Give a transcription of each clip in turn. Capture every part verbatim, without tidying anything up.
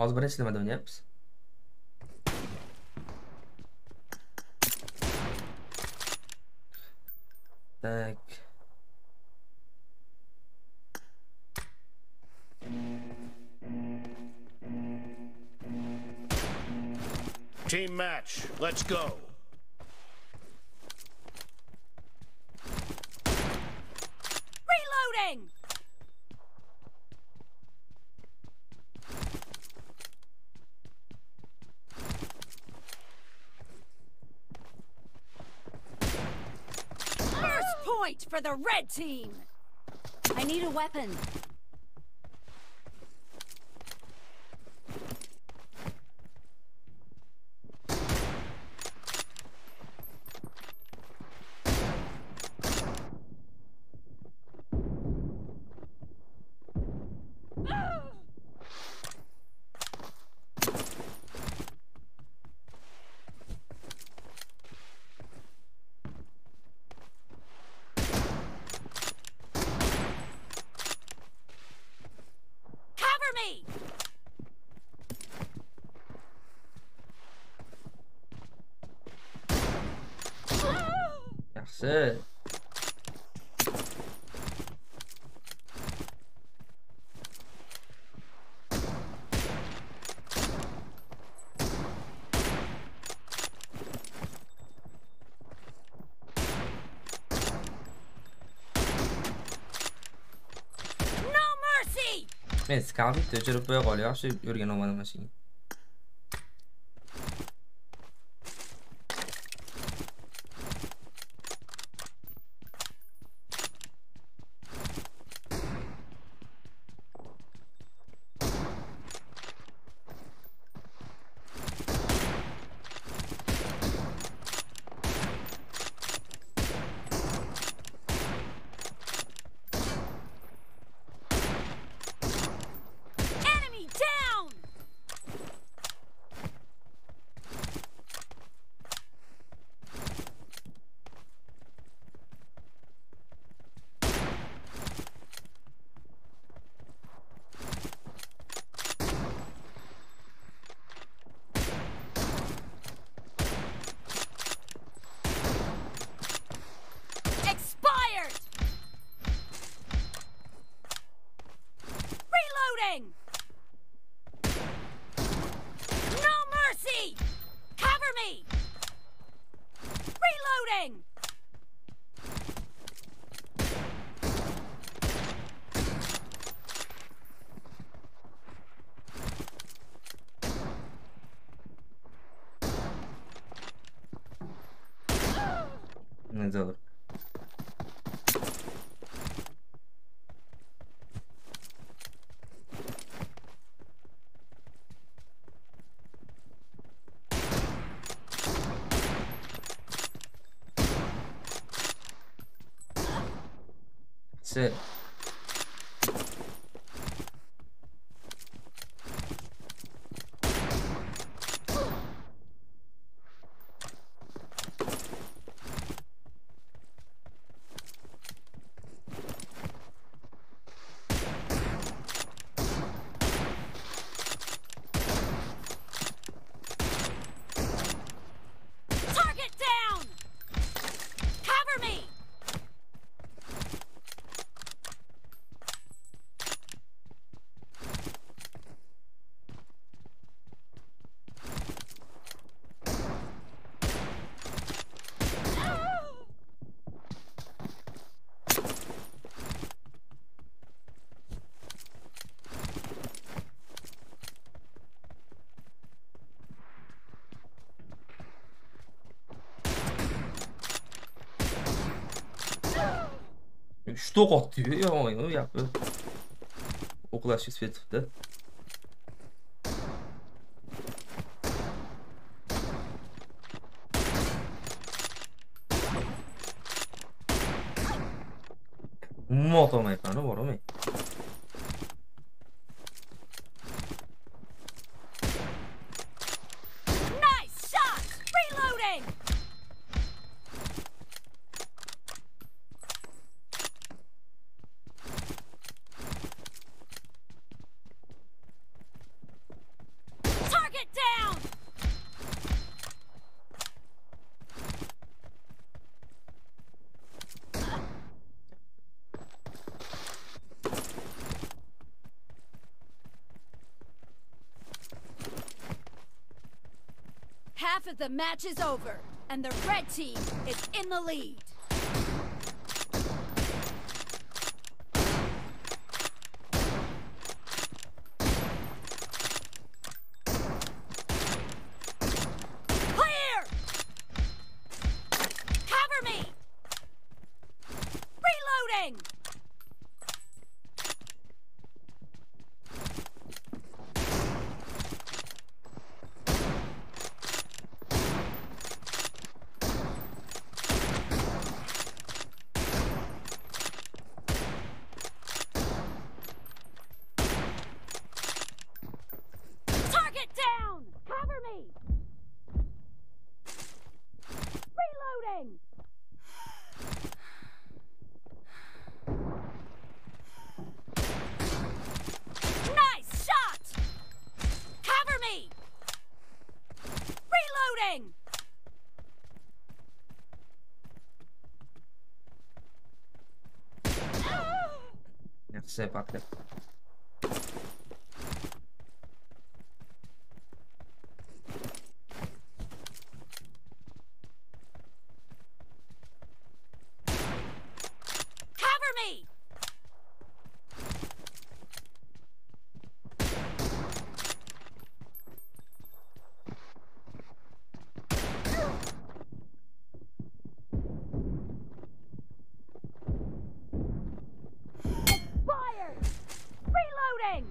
hozir birinchi nimada o'ynayapmiz. Tak. Team match, let's go. Reloading! First point for the red team! I need a weapon. Cover me! Yaxshi. No mercy! Men scoutni o'chirib qo'ya qol, yaxshi yurgan olmadim mashina. Enemy down! Expired! Reloading! No mercy! Cover me! Reloading! Zo'r. Yaxshi. Target down! Cover me! Что qotdi? Yo'q, u gapi. O'qlashga svetibdi. Umuman otolmayapman, boraman. Nice shot! Reloading! Half of the match is over, and the red team is in the lead. Clear! Cover me! Reloading! Target down! Cover me! Reloading! Nice shot! Cover me! Reloading! Merci, parfait. Cover me! Fire! Reloading!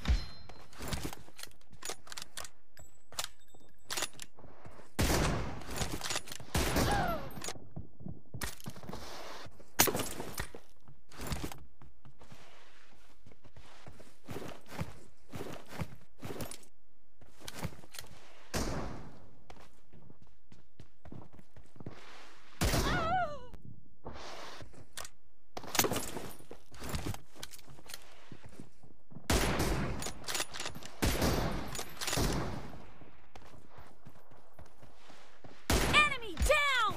Enemy down!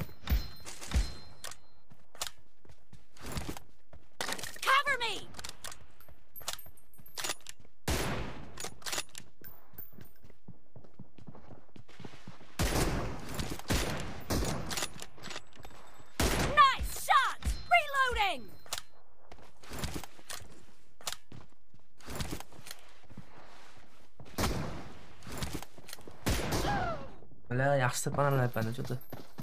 Cover me! Nice shot! Reloading! 원래 약속 바나나 할 바는 저도.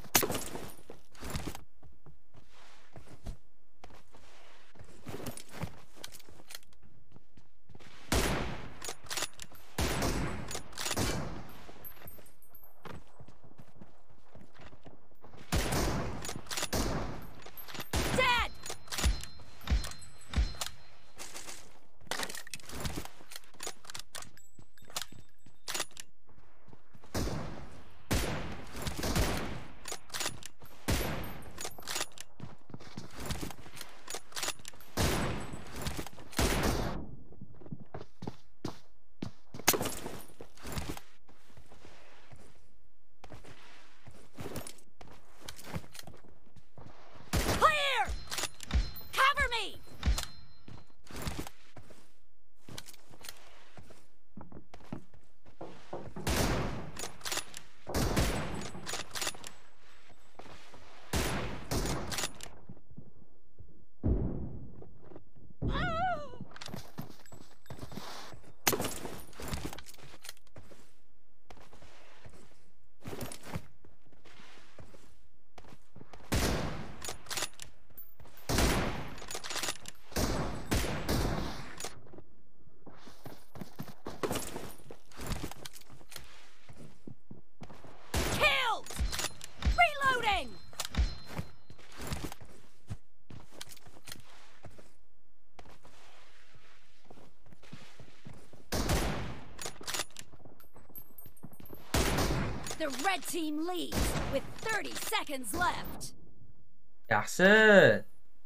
Dead! Clear! Cover me! Killed! Reloading! The red team leads with thirty seconds left. 약속.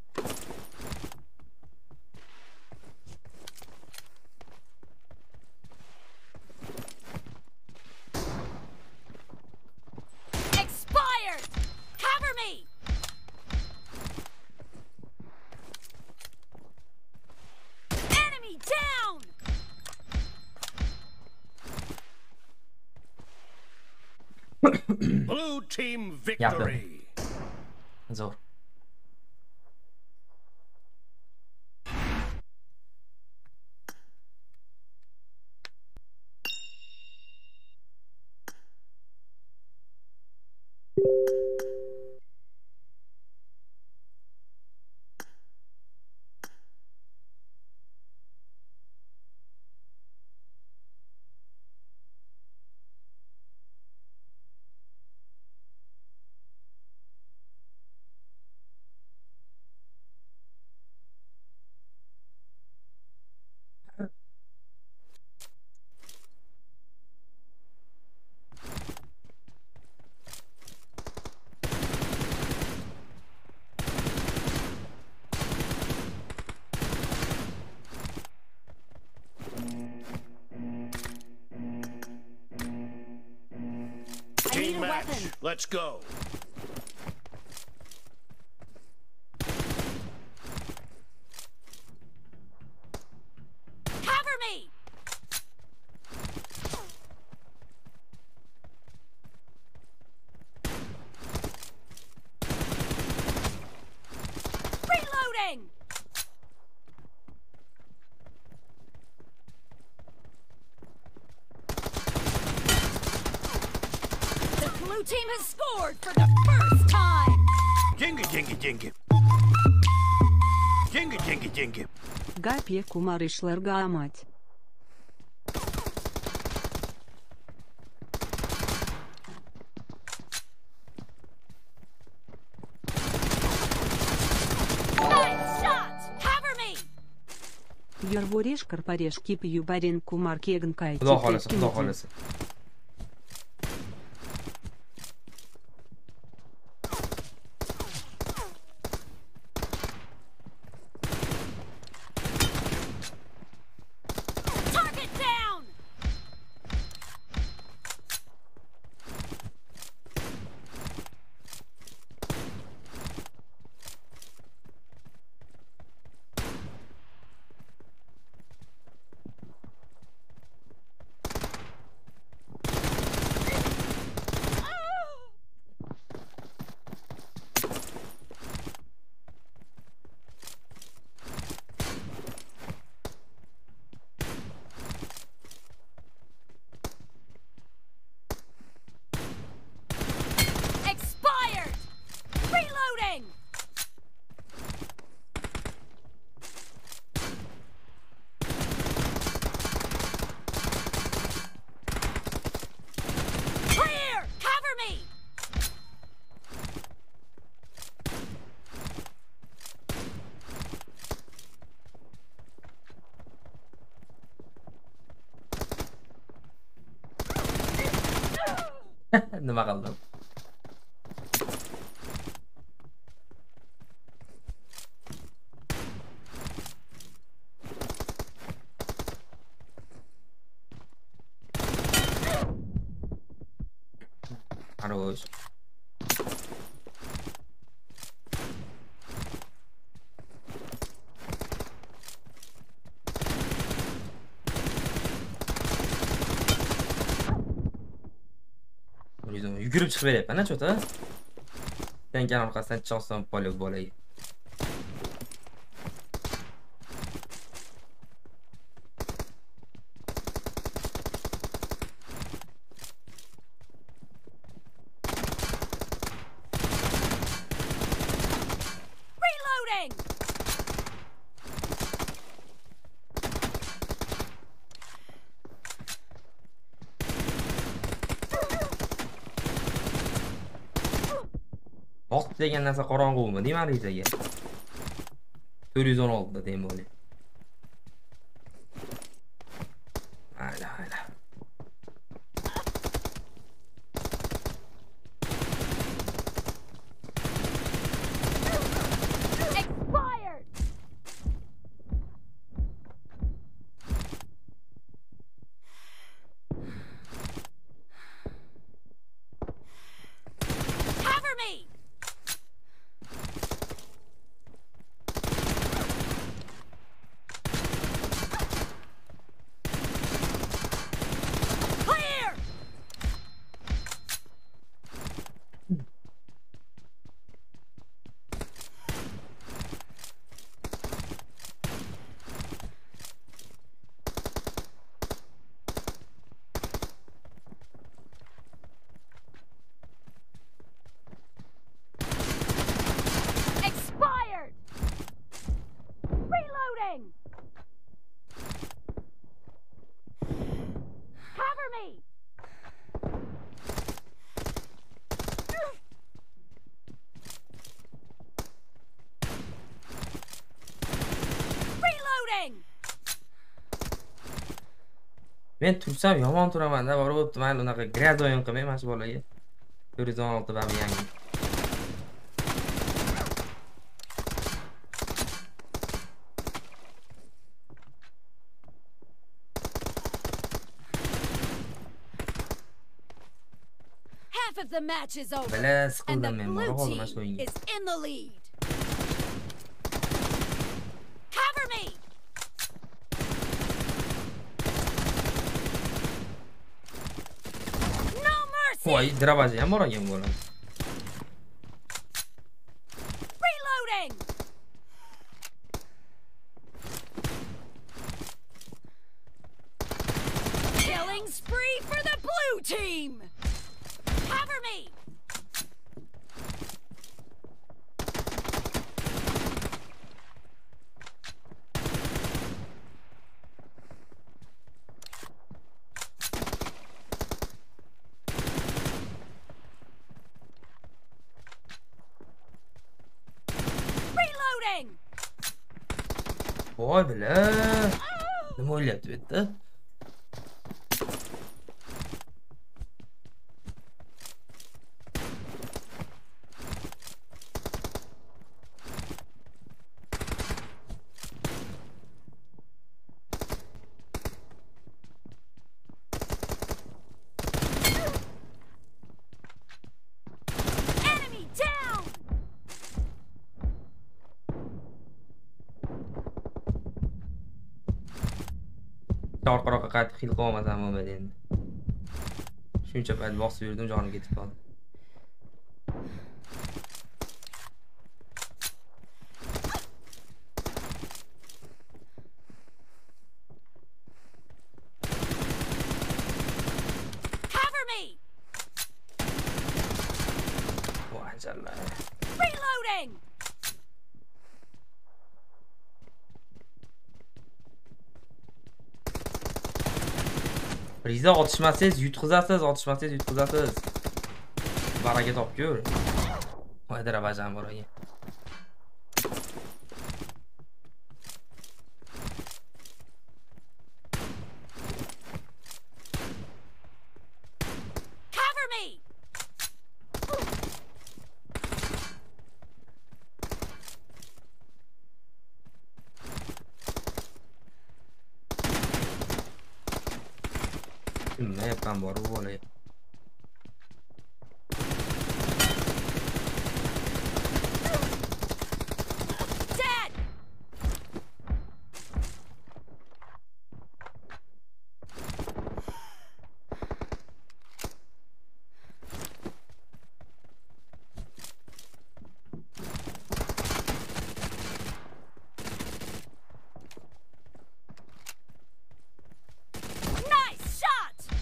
Expired! Cover me! Enemy down! Blue team victory. Zo'r. Team match. Let's go. Cover me! Reloading! The blue team has scored for the first time! Jingle, jingle, jingle. Jingle, jingle, jingle. Gapje kumarışlar gamat. Nice shot! Cover me! Yorvorish karparesh kip yubarin kumar kegen kay. Xudo xolasa, xudo xolasa. Target down! Expired! Reloading! Clear! Cover me! Nima qildim? Хорош. Yugurib chiqib beryapman-a, cho'ta. Yangan orqasidan chosam polib bo'lay. Reloading! Vaqt degan narsa qorong'umi, deyman arizaga. to'rt yuz o'n olti da deyman bo'li. Hala, hala. Expired! Cover me! Men tursam yomon turaman-da, borib man unaqa grad o'yin qilmayman shu bolaga. to'rt yuz o'n olti babi yangi. Half of the match is over. Bala And the siqildim men, blue bora qoldim team shu o'yinga. is in the lead. Cover me. No mercy. Voy, drabaji ham bor ekan bola. Reloading. Killing spree for the blue team. Cover me. Reloading. Voy bala. Nima o'ylayapti bu yerda? Enemy down. Orqaroqqa qaytib xil qilmasam bo'lmaydi endi. Shuncha payt bosib yurdim, jonim ketib qoldi. Cover me. Voy jalla. Reloading. Riza otishmasangiz yutqizasiz, otishmasangiz yutqizasiz. Baraka topgur. Voy darabajam bor ekan. Cover me. Nima yapam bor bu bola. Dead. Nice shot.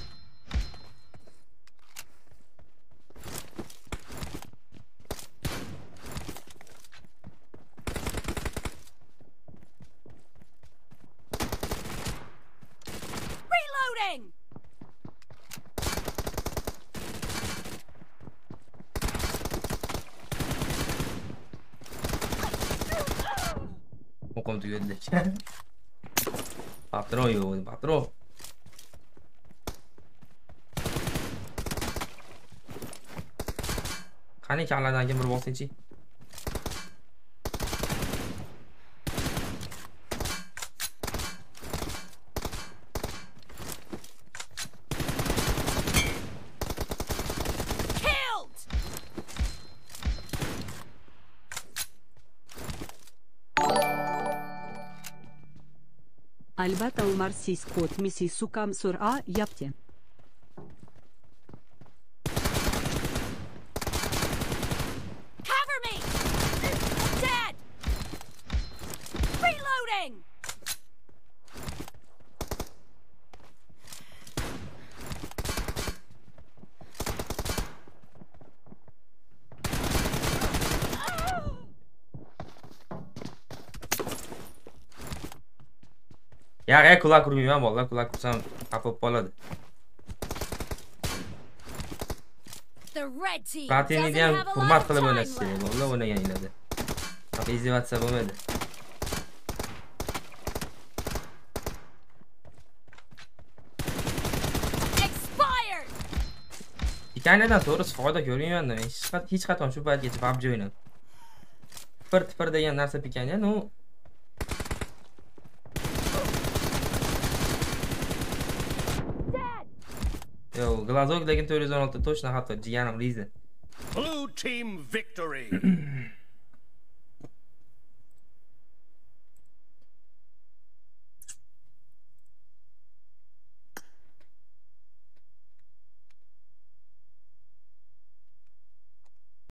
Reloading. O'qim tugadi. Patron yo'q, patron. Qani kalladan kim bir bosingchi? Killed. Albatta Umar Siskot misi sukam sur a yapte. Cover me. Dead. Reloading. Ya g'ay kulak urmayman bolalar, kulak ursam qapib qoladi. The red team Platinni doesn't ham have a hurmat lot of qilib time o'ynashsa, left. bolalar o'ynaganinglarda. Faqat izdivatsa bo'lmaydi. Pikaniyadan to'g'risi foyda ko'rmayman men. Hech qat- hech qachon shu paytgacha P U B G o'ynab. Tipir tipir degan narsa pikaniya, no. Yo, glazok lekin to'rt yuz o'n olti точно hatto jiganim Liza. Blue team victory.